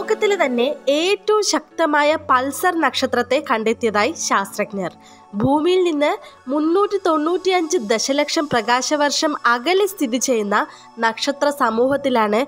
ലോകത്തിലെ തന്നെ ഏറ്റവും ശക്തമായ പൾസർ നക്ഷത്രത്തെ കണ്ടെത്തിയതായി ശാസ്ത്രജ്ഞർ. ഭൂമിയിൽ നിന്ന് 395 ദശലക്ഷം പ്രകാശവർഷം അകലെ സ്ഥിതി ചെയ്യുന്ന നക്ഷത്ര സമൂഹത്തിലാണ്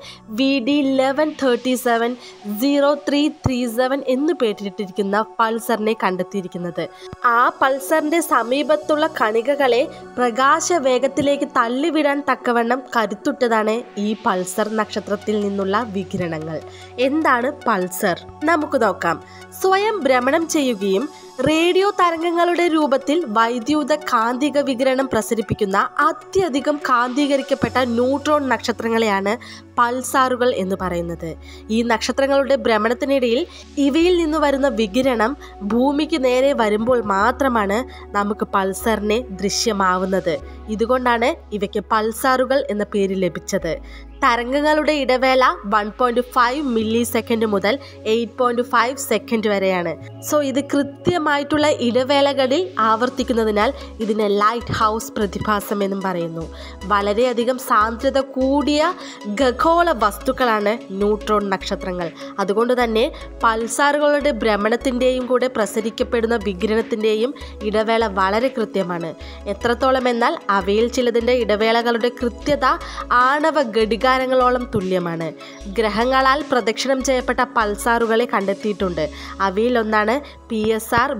VD1137-0337 എന്ന് പേരിട്ടിരിക്കുന്ന പൾസറിനെ കണ്ടെത്തിയിരിക്കുന്നത്. ആ പൾസറിന്റെ സമീപത്തുള്ള കണികകളെ പ്രകാശ വേഗത്തിലേക്ക് തള്ളിവിടാൻ തക്കവണ്ണം കരുത്തുറ്റതാണ് ഈ പൾസർ നക്ഷത്രത്തിൽ നിന്നുള്ള വികിരണങ്ങൾ. എന്താണ് പൾസർ? നമുക്ക് നോക്കാം. സ്വയം ഭ്രമണം ചെയ്യുകയും റേഡിയോ തരംഗങ്ങളുടെ രൂപത്തിൽ വൈദ്യുത കാന്തിക വികിരണം പ്രസരിപ്പിക്കുന്ന അത്യധികം കാന്തികരിക്കപ്പെട്ട ന്യൂട്രോൺ നക്ഷത്രങ്ങളെയാണ് പൾസാറുകൾ എന്ന് പറയുന്നത്. ഈ നക്ഷത്രങ്ങളുടെ ഭ്രമണത്തിനിടയിൽ ഇവയിൽ നിന്ന് വരുന്ന വികിരണം ഭൂമിക്ക് നേരെ വരുമ്പോൾ മാത്രമാണ് നമുക്ക് പൾസറിനെ ദൃശ്യമാവുന്നത്. ഇതുകൊണ്ടാണ് ഇവയ്ക്ക് പൾസാറുകൾ എന്ന പേര് ലഭിച്ചത്. തരംഗങ്ങളുടെ ഇടവേള 1.5 മില്ലി സെക്കൻഡ് മുതൽ 8.5 സെക്കൻഡ് വരെയാണ്. സോ ഇത് കൃത്യമായിട്ടുള്ള ഇടവേളകളിൽ ആവർത്തിക്കുന്നതിനാൽ ഇതിനെ ലൈറ്റ് ഹൗസ് പ്രതിഭാസം എന്നും പറയുന്നു. വളരെയധികം സാന്ദ്രത കൂടിയ ഖഗോള വസ്തുക്കളാണ് ന്യൂട്രോൺ നക്ഷത്രങ്ങൾ. അതുകൊണ്ട് തന്നെ പൾസാറുകളുടെ ഭ്രമണത്തിൻ്റെയും കൂടെ പ്രസരിക്കപ്പെടുന്ന വികിരണത്തിൻ്റെയും ഇടവേള വളരെ കൃത്യമാണ്. എത്രത്തോളം എന്നാൽ അവയിൽ ചിലതിൻ്റെ ഇടവേളകളുടെ കൃത്യത ആണവ ഘടികാരങ്ങളോളം തുല്യമാണ്. ഗ്രഹങ്ങളാൽ പ്രദക്ഷിണം ചെയ്യപ്പെട്ട പൾസാറുകളെ കണ്ടെത്തിയിട്ടുണ്ട്. അവയിൽ ഒന്നാണ് PSR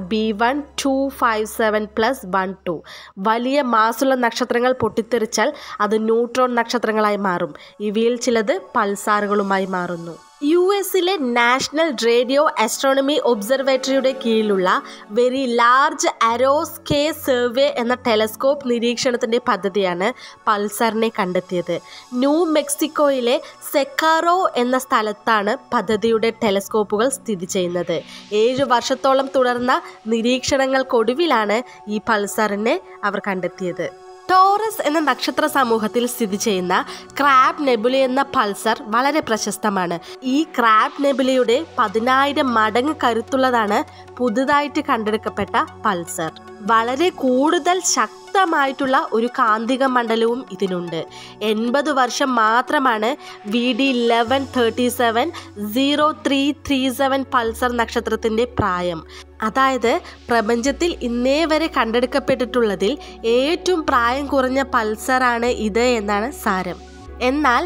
B1257+12. വലിയ മാസുള്ള നക്ഷത്രങ്ങൾ പൊട്ടിത്തെറിച്ചാൽ അത് ന്യൂട്രോൺ നക്ഷത്രങ്ങളായി മാറും. ഇവയിൽ ചിലത് പൾസാറുകളുമായി മാറുന്നു. US-ലെ നാഷണൽ റേഡിയോ ആസ്ട്രോണമി ഒബ്സർവേറ്ററിയുടെ കീഴിലുള്ള വെരി ലാർജ് അരോസ്കേ സർവേ എന്ന ടെലസ്കോപ്പ് നിരീക്ഷണത്തിൻ്റെ പദ്ധതിയാണ് പൾസറിനെ കണ്ടെത്തിയത്. ന്യൂ മെക്സിക്കോയിലെ സെക്കാറോ എന്ന സ്ഥലത്താണ് പദ്ധതിയുടെ ടെലസ്കോപ്പുകൾ സ്ഥിതി ചെയ്യുന്നത്. 7 വർഷത്തോളം തുടർന്ന നിരീക്ഷണങ്ങൾക്കൊടുവിലാണ് ഈ പൾസറിനെ അവർ കണ്ടെത്തിയത്. ടോറസ് എന്ന നക്ഷത്ര സമൂഹത്തിൽ സ്ഥിതി ചെയ്യുന്ന ക്രാബ് നെബുല എന്ന പൾസർ വളരെ പ്രശസ്തമാണ്. ഈ ക്രാബ് നെബുലയുടെ 10,000 മടങ്ങ് കരുത്തുള്ളതാണ് പുതുതായിട്ട് കണ്ടെടുക്കപ്പെട്ട പൾസർ. വളരെ കൂടുതൽ ശക്തമായിട്ടുള്ള ഒരു കാന്തിക മണ്ഡലവും ഇതിനുണ്ട്. 80 വർഷം മാത്രമാണ് VD1137-0337 പൾസർ നക്ഷത്രത്തിൻ്റെ പ്രായം. അതായത് പ്രപഞ്ചത്തിൽ ഇന്നേ വരെ കണ്ടെടുക്കപ്പെട്ടിട്ടുള്ളതിൽ ഏറ്റവും പ്രായം കുറഞ്ഞ പൾസറാണ് ഇത് എന്നാണ് സാരം. എന്നാൽ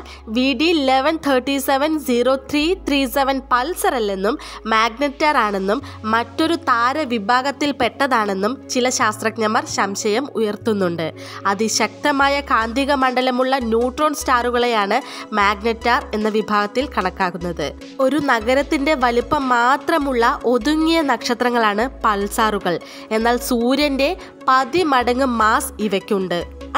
VD1137-0337 പൾസർ അല്ലെന്നും മാഗ്നറ്റാർ ആണെന്നും മറ്റൊരു താരവിഭാഗത്തിൽ പെട്ടതാണെന്നും ചില ശാസ്ത്രജ്ഞന്മാർ സംശയം ഉയർത്തുന്നുണ്ട്. അതിശക്തമായ കാന്തിക മണ്ഡലമുള്ള ന്യൂട്രോൺ സ്റ്റാറുകളെയാണ് മാഗ്നറ്റാർ എന്ന വിഭാഗത്തിൽ കണക്കാക്കുന്നത്. ഒരു നഗരത്തിൻ്റെ വലിപ്പം മാത്രമുള്ള ഒതുങ്ങിയ നക്ഷത്രങ്ങളാണ് പൾസാറുകൾ. എന്നാൽ സൂര്യൻ്റെ 10 മടങ്ങ് മാസ് ഇവയ്ക്കുണ്ട്.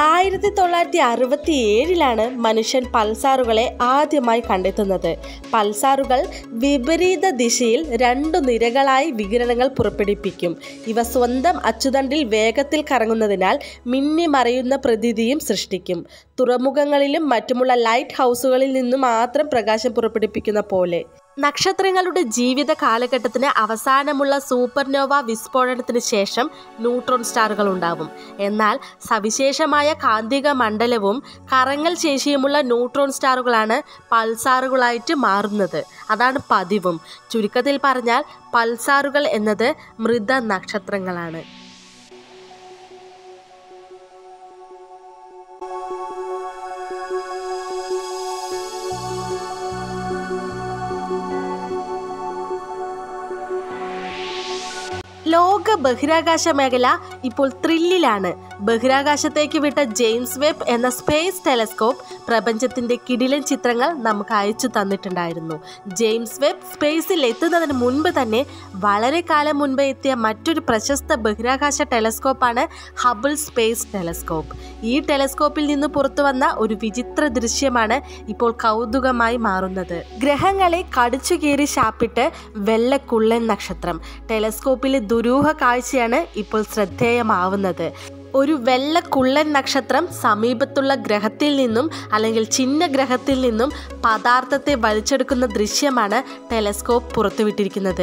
1967 മനുഷ്യൻ പൾസാറുകളെ ആദ്യമായി കണ്ടെത്തുന്നത്. പൾസാറുകൾ വിപരീത ദിശയിൽ 2 നിരകളായി വികിരണങ്ങൾ പുറപ്പെടുവിപ്പിക്കും. ഇവ സ്വന്തം അച്ചുതണ്ടിൽ വേഗത്തിൽ കറങ്ങുന്നതിനാൽ മിന്നിമറയുന്ന പ്രതീതിയും സൃഷ്ടിക്കും. തുറമുഖങ്ങളിലും മറ്റുമുള്ള ലൈറ്റ് ഹൗസുകളിൽ നിന്നും മാത്രം പ്രകാശം പുറപ്പെടുവിപ്പിക്കുന്ന പോലെ. നക്ഷത്രങ്ങളുടെ ജീവിത കാലഘട്ടത്തിന് അവസാനമുള്ള സൂപ്പർനോവ വിസ്ഫോടനത്തിന് ശേഷം ന്യൂട്രോൺ സ്റ്റാറുകൾ ഉണ്ടാവും. എന്നാൽ സവിശേഷമായ കാന്തിക മണ്ഡലവും കറങ്ങൽ ശേഷിയുമുള്ള ന്യൂട്രോൺ സ്റ്റാറുകളാണ് പൾസാറുകളായിട്ട് മാറുന്നത്. അതാണ് പതിവും. ചുരുക്കത്തിൽ പറഞ്ഞാൽ പൾസാറുകൾ എന്നത് മൃത നക്ഷത്രങ്ങളാണ്. ലോക ബഹിരാകാശ മേഖല ഇപ്പോൾ ത്രില്ലിലാണ്. ബഹിരാകാശത്തേക്ക് വിട്ട ജെയിംസ് വെബ് എന്ന സ്പേസ് ടെലസ്കോപ്പ് പ്രപഞ്ചത്തിൻ്റെ കിടിലൻ ചിത്രങ്ങൾ നമുക്ക് അയച്ചു തന്നിട്ടുണ്ടായിരുന്നു. ജെയിംസ് വെബ് സ്പേസിൽ എത്തുന്നതിന് മുൻപ് തന്നെ വളരെ കാലം മുൻപ് എത്തിയ മറ്റൊരു പ്രശസ്ത ബഹിരാകാശ ടെലസ്കോപ്പാണ് ഹബിൾ സ്പേസ് ടെലസ്കോപ്പ്. ഈ ടെലസ്കോപ്പിൽ നിന്ന് പുറത്തു വന്ന ഒരു വിചിത്ര ദൃശ്യമാണ് ഇപ്പോൾ കൗതുകമായി മാറുന്നത്. ഗ്രഹങ്ങളെ കടിച്ചു കീറി ശാപ്പിട്ട് വെള്ളക്കുള്ളൻ നക്ഷത്രം. ടെലസ്കോപ്പിലെ ദുരൂഹ കാഴ്ചയാണ് ഇപ്പോൾ ശ്രദ്ധേയമാവുന്നത്. ഒരു വെള്ള കുള്ളൻ നക്ഷത്രം സമീപത്തുള്ള ഗ്രഹത്തിൽ നിന്നും അല്ലെങ്കിൽ ചിഹ്നഗ്രഹത്തിൽ നിന്നും പദാർത്ഥത്തെ വലിച്ചെടുക്കുന്ന ദൃശ്യമാണ് ടെലസ്കോപ്പ് പുറത്തുവിട്ടിരിക്കുന്നത്.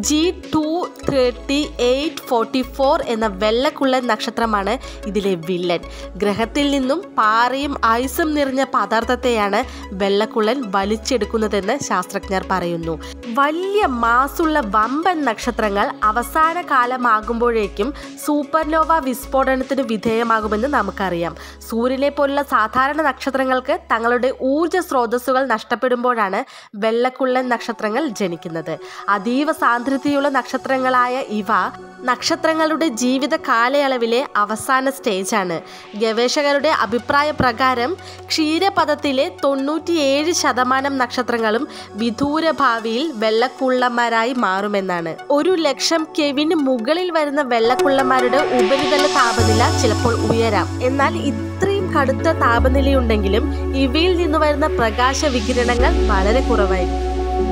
G238-44 എന്ന വെള്ളക്കുള്ളൻ നക്ഷത്രമാണ് ഇതിലെ വില്ലൻ. ഗ്രഹത്തിൽ നിന്നും പാറയും ഐസും നിറഞ്ഞ പദാർത്ഥത്തെയാണ് വെള്ളക്കുള്ളൻ വലിച്ചെടുക്കുന്നതെന്ന് ശാസ്ത്രജ്ഞർ പറയുന്നു. വലിയ മാസുള്ള വമ്പൻ നക്ഷത്രങ്ങൾ അവസാന കാലമാകുമ്പോഴേക്കും സൂപ്പർനോവ വിസ്ഫോടനത്തിന് വിധേയമാകുമെന്ന് നമുക്കറിയാം. സൂര്യനെ പോലുള്ള സാധാരണ നക്ഷത്രങ്ങൾക്ക് തങ്ങളുടെ ഊർജ സ്രോതസ്സുകൾ നഷ്ടപ്പെടുമ്പോഴാണ് വെള്ളക്കുള്ളൻ നക്ഷത്രങ്ങൾ ജനിക്കുന്നത്. അതീവ സാന്ദ്രതയുള്ള നക്ഷത്രങ്ങളായ ഇവ നക്ഷത്രങ്ങളുടെ ജീവിത കാലയളവിലെ അവസാന സ്റ്റേജാണ്. ഗവേഷകരുടെ അഭിപ്രായ പ്രകാരം ക്ഷീരപഥത്തിലെ 97% നക്ഷത്രങ്ങളും വിദൂര ഭാവിയിൽ വെള്ളക്കുള്ളന്മാരായി മാറുമെന്നാണ്. 100,000 കെവിന് മുകളിൽ വരുന്ന വെള്ളക്കുള്ളന്മാരുടെ ഉപരിതല താപനില ചിലപ്പോൾ ഉയരാം. എന്നാൽ ഇത്രയും കടുത്ത താപനിലയുണ്ടെങ്കിലും ഇവയിൽ നിന്ന് വരുന്ന പ്രകാശ വികിരണങ്ങൾ വളരെ കുറവായിരിക്കും.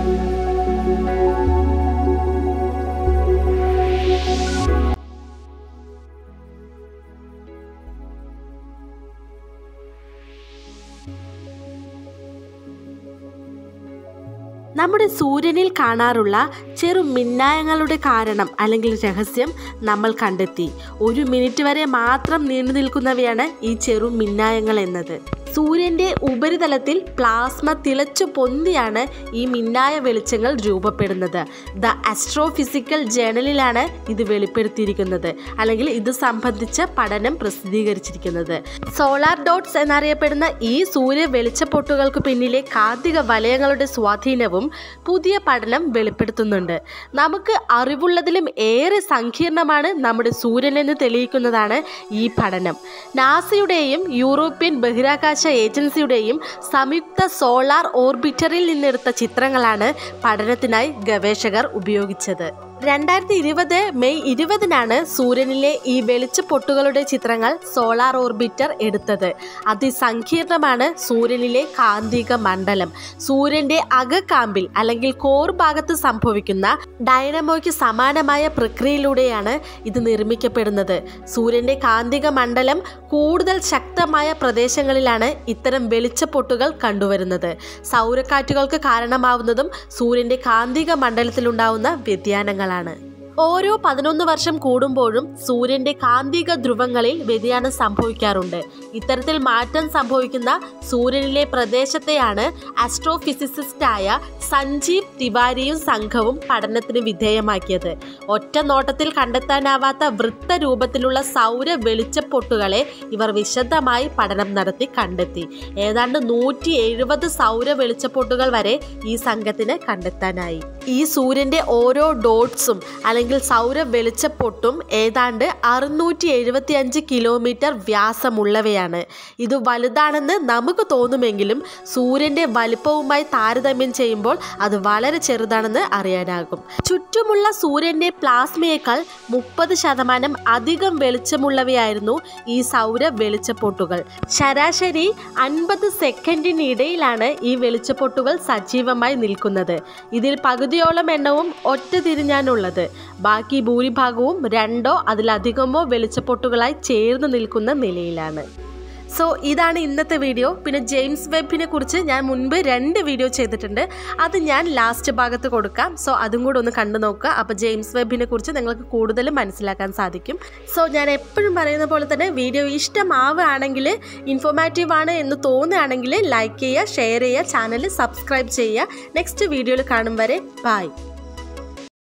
നമ്മുടെ സൂര്യനിൽ കാണാറുള്ള ചെറു മിന്നായങ്ങളുടെ കാരണം അല്ലെങ്കിൽ രഹസ്യം നമ്മൾ കണ്ടെത്തി. 1 മിനിറ്റ് വരെ മാത്രം നീണ്ടു നിൽക്കുന്നവയാണ് ഈ ചെറു മിന്നായങ്ങൾ എന്നത്. സൂര്യൻ്റെ ഉപരിതലത്തിൽ പ്ലാസ്മ തിളച്ചു പൊന്തിയാണ് ഈ മിന്നായ വെളിച്ചങ്ങൾ രൂപപ്പെടുന്നത്. ദ ആസ്ട്രോഫിസിക്കൽ ജേണലിലാണ് ഇത് വെളിപ്പെടുത്തിയിരിക്കുന്നത്, അല്ലെങ്കിൽ ഇത് സംബന്ധിച്ച പഠനം പ്രസിദ്ധീകരിച്ചിരിക്കുന്നത്. സോളാർ ഡോട്ട്സ് എന്നറിയപ്പെടുന്ന ഈ സൂര്യ വെളിച്ചപ്പൊട്ടുകൾക്ക് പിന്നിലെ കാന്തിക വലയങ്ങളുടെ സ്വാധീനവും പുതിയ പഠനം വെളിപ്പെടുത്തുന്നുണ്ട്. നമുക്ക് അറിവുള്ളതിലും ഏറെ സങ്കീർണമാണ് നമ്മുടെ സൂര്യനെന്ന് തെളിയിക്കുന്നതാണ് ഈ പഠനം. നാസയുടെയും യൂറോപ്യൻ ബഹിരാകാശ ഏജൻസിയുടെയും സംയുക്ത സോളാർ ഓർബിറ്ററിൽ നിന്നെടുത്ത ചിത്രങ്ങളാണ് പഠനത്തിനായി ഗവേഷകർ ഉപയോഗിച്ചത്. 2020 മെയ് 20-നാണ് സൂര്യനിലെ ഈ വെളിച്ചപ്പൊട്ടുകളുടെ ചിത്രങ്ങൾ സോളാർ ഓർബിറ്റർ എടുത്തത്. അതിസങ്കീർണമാണ് സൂര്യനിലെ കാന്തിക മണ്ഡലം. സൂര്യന്റെ അകക്കാമ്പിൽ അല്ലെങ്കിൽ കോർ ഭാഗത്ത് സംഭവിക്കുന്ന ഡൈനമോയ്ക്ക് സമാനമായ പ്രക്രിയയിലൂടെയാണ് ഇത് നിർമ്മിക്കപ്പെടുന്നത്. സൂര്യന്റെ കാന്തിക മണ്ഡലം കൂടുതൽ ശക്തമായ പ്രദേശങ്ങളിലാണ് ഇത്തരം വെളിച്ചപ്പൊട്ടുകൾ കണ്ടുവരുന്നത്. സൗരക്കാറ്റുകൾക്ക് കാരണമാവുന്നതും സൂര്യന്റെ കാന്തിക മണ്ഡലത്തിലുണ്ടാവുന്ന വ്യതിയാനങ്ങൾ. ഓരോ 11 വർഷം കൂടുമ്പോഴും സൂര്യന്റെ കാന്തിക ധ്രുവങ്ങളിൽ വ്യതിയാനം സംഭവിക്കാറുണ്ട്. ഇത്തരത്തിൽ മാറ്റം സംഭവിക്കുന്ന സൂര്യനിലെ പ്രദേശത്തെയാണ് ആസ്ട്രോഫിസിസിസ്റ്റായ സഞ്ജീവ് തിവാരിയും സംഘവും പഠനത്തിന് വിധേയമാക്കിയത്. ഒറ്റ നോട്ടത്തിൽ കണ്ടെത്താനാവാത്ത വൃത്തരൂപത്തിലുള്ള സൗര വെളിച്ചപ്പൊട്ടുകളെ ഇവർ വിശദമായി പഠനം നടത്തി കണ്ടെത്തി. ഏതാണ്ട് 170 സൗര വെളിച്ചപ്പൊട്ടുകൾ വരെ ഈ സംഘത്തിന് കണ്ടെത്താനായി. ഈ സൂര്യന്റെ ഓരോ ഡോട്ട്സും അല്ലെങ്കിൽ സൗര വെളിച്ചപ്പൊട്ടും ഏതാണ്ട് 675 കിലോമീറ്റർ വ്യാസമുള്ളവയാണ്. ഇത് വലുതാണെന്ന് നമുക്ക് തോന്നുമെങ്കിലും സൂര്യന്റെ വലിപ്പവുമായി താരതമ്യം ചെയ്യുമ്പോൾ അത് വളരെ ചെറുതാണെന്ന് അറിയാനാകും. ചുറ്റുമുള്ള സൂര്യന്റെ പ്ലാസ്മയേക്കാൾ 30% അധികം വെളിച്ചമുള്ളവയായിരുന്നു ഈ സൗര വെളിച്ചപ്പൊട്ടുകൾ. ശരാശരി 50 സെക്കൻഡിനിടയിലാണ് ഈ വെളിച്ചപ്പൊട്ടുകൾ സജീവമായി നിൽക്കുന്നത്. ഇതിൽ പകുതിയോളം എണ്ണവും ഒറ്റ തിരിഞ്ഞാണുള്ളത്. ബാക്കി ഭൂരിഭാഗവും 2 അതിലധികമോ വെളിച്ചപ്പൊട്ടുകളായി ചേർന്ന് നിൽക്കുന്ന നിലയിലാണ്. സോ ഇതാണ് ഇന്നത്തെ വീഡിയോ. പിന്നെ ജെയിംസ് വെബിനെ കുറിച്ച് ഞാൻ മുൻപ് 2 വീഡിയോ ചെയ്തിട്ടുണ്ട്. അത് ഞാൻ ലാസ്റ്റ് ഭാഗത്ത് കൊടുക്കാം. സോ അതും കൂടെ ഒന്ന് കണ്ടു നോക്കുക. അപ്പോൾ ജെയിംസ് വെബിനെ കുറിച്ച് നിങ്ങൾക്ക് കൂടുതൽ മനസ്സിലാക്കാൻ സാധിക്കും. സോ ഞാൻ എപ്പോഴും പറയുന്ന പോലെ തന്നെ വീഡിയോ ഇഷ്ടമാവുകയാണെങ്കിൽ, ഇൻഫോർമാറ്റീവ് ആണ് എന്ന് തോന്നുകയാണെങ്കിൽ ലൈക്ക് ചെയ്യുക, ഷെയർ ചെയ്യുക, ചാനൽ സബ്സ്ക്രൈബ് ചെയ്യുക. നെക്സ്റ്റ് വീഡിയോയിൽ കാണും വരെ ബൈ.